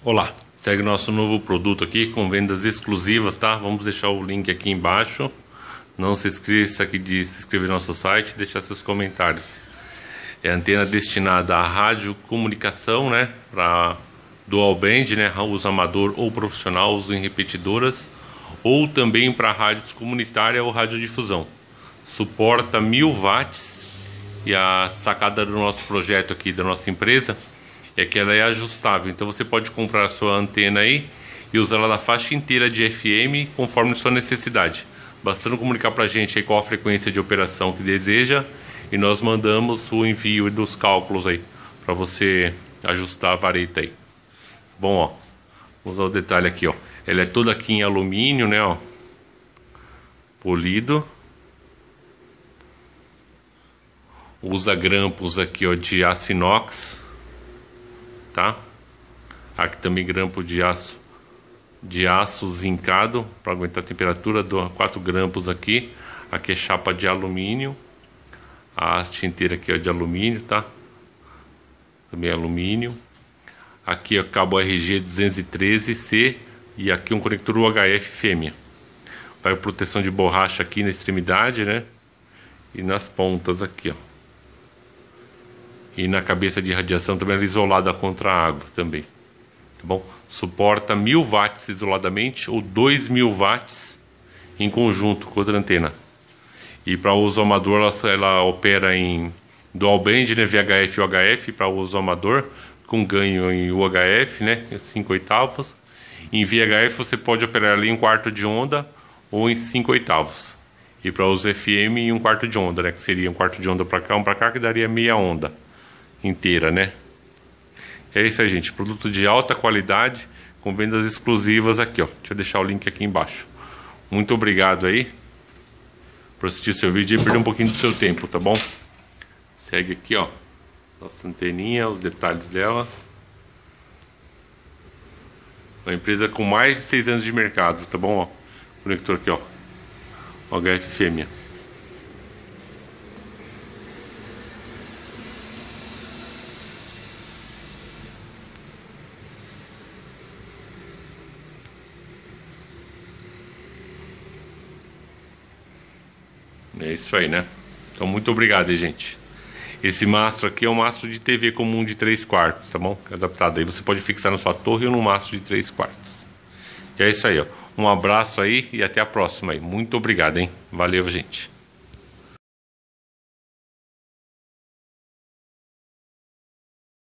Olá, segue nosso novo produto aqui com vendas exclusivas, tá? Vamos deixar o link aqui embaixo. Não se esqueça aqui de se inscrever no nosso site e deixar seus comentários. É antena destinada à rádio comunicação, né? Para dual band, né? Uso amador ou profissional, uso em repetidoras, ou também para rádios comunitária ou radiodifusão. Suporta 1000 watts e a sacada do nosso projeto aqui, da nossa empresa, é que ela é ajustável. Então você pode comprar a sua antena aí e usar ela na faixa inteira de FM conforme sua necessidade. Bastando comunicar para a gente aí qual a frequência de operação que deseja e nós mandamos o envio dos cálculos aí para você ajustar a vareta aí. Bom, ó, vamos ao detalhe aqui, ó. Ela é toda aqui em alumínio, né, ó, polido. Usa grampos aqui, ó, de aço inox, tá? Aqui também grampo de aço zincado para aguentar a temperatura. 4 grampos aqui. Aqui é chapa de alumínio. A haste inteira aqui é de alumínio, tá? Também é alumínio. Aqui é o cabo RG 213C e aqui um conector UHF fêmea. Vai proteção de borracha aqui na extremidade, né? E nas pontas aqui, ó. E na cabeça de radiação também ela é isolada contra a água também, tá bom? Suporta 1000 watts isoladamente ou 2000 watts em conjunto com outra antena. E para uso amador ela opera em dual band, né, VHF e UHF para uso amador, com ganho em UHF, né, 5/8. Em VHF você pode operar ali em 1/4 de onda ou em 5/8. E para uso FM em 1/4 de onda, né, que seria 1/4 de onda para cá, para cá, que daria meia onda inteira, né? É isso aí, gente. Produto de alta qualidade com vendas exclusivas aqui, ó. Deixa eu deixar o link aqui embaixo. Muito obrigado aí por assistir seu vídeo e perder um pouquinho do seu tempo, tá bom? Segue aqui, ó, nossa anteninha, os detalhes dela. Uma empresa com mais de 6 anos de mercado, tá bom? Ó, conector aqui, ó, UHF fêmea. É isso aí, né? Então, muito obrigado aí, gente. Esse mastro aqui é um mastro de TV comum de 3/4, tá bom? Adaptado aí. Você pode fixar na sua torre ou no mastro de 3/4. E é isso aí, ó. Um abraço aí e até a próxima aí. Muito obrigado, hein? Valeu, gente.